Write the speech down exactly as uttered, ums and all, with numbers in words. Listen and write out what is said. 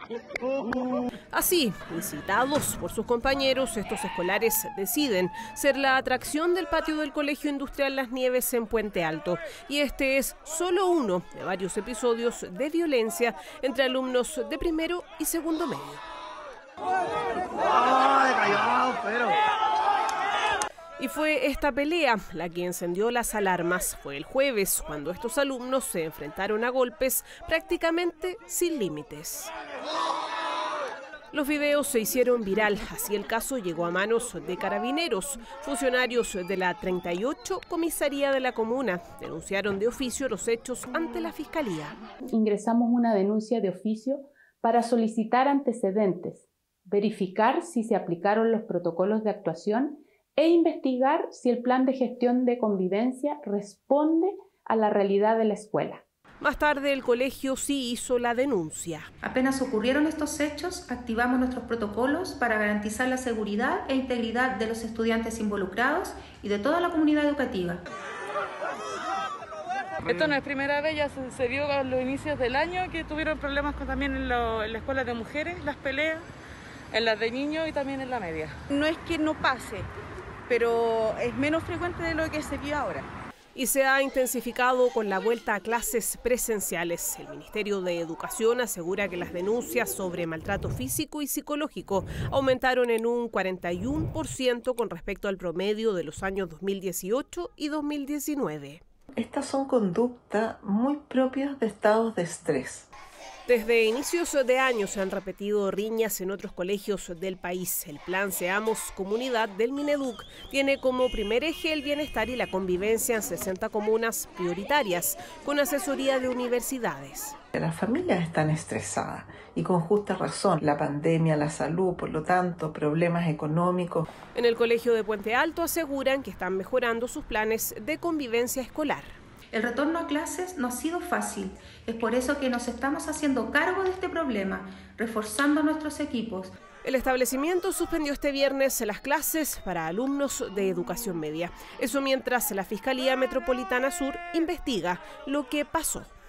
Así, incitados por sus compañeros, estos escolares deciden ser la atracción del patio del Colegio Industrial Las Nieves en Puente Alto. Y este es solo uno de varios episodios de violencia entre alumnos de primero y segundo medio. Y fue esta pelea la que encendió las alarmas. Fue el jueves cuando estos alumnos se enfrentaron a golpes prácticamente sin límites. Los videos se hicieron viral, así el caso llegó a manos de carabineros. Funcionarios de la treinta y ocho Comisaría de la Comuna denunciaron de oficio los hechos ante la Fiscalía. Ingresamos una denuncia de oficio para solicitar antecedentes, verificar si se aplicaron los protocolos de actuación e investigar si el plan de gestión de convivencia responde a la realidad de la escuela. Más tarde el colegio sí hizo la denuncia. Apenas ocurrieron estos hechos, activamos nuestros protocolos para garantizar la seguridad e integridad de los estudiantes involucrados y de toda la comunidad educativa. Esto no es primera vez, ya se, se vio a los inicios del año que tuvieron problemas con, también en, lo, en la escuela de mujeres, las peleas, en las de niños y también en la media. No es que no pase, pero es menos frecuente de lo que se vio ahora. Y se ha intensificado con la vuelta a clases presenciales. El Ministerio de Educación asegura que las denuncias sobre maltrato físico y psicológico aumentaron en un cuarenta y uno por ciento con respecto al promedio de los años dos mil dieciocho y dos mil diecinueve. Estas son conductas muy propias de estados de estrés. Desde inicios de año se han repetido riñas en otros colegios del país. El plan Seamos Comunidad del Mineduc tiene como primer eje el bienestar y la convivencia en sesenta comunas prioritarias, con asesoría de universidades. Las familias están estresadas y con justa razón. La pandemia, la salud, por lo tanto, problemas económicos. En el Colegio de Puente Alto aseguran que están mejorando sus planes de convivencia escolar. El retorno a clases no ha sido fácil. Es por eso que nos estamos haciendo cargo de este problema, reforzando nuestros equipos. El establecimiento suspendió este viernes las clases para alumnos de educación media. Eso mientras la Fiscalía Metropolitana Sur investiga lo que pasó.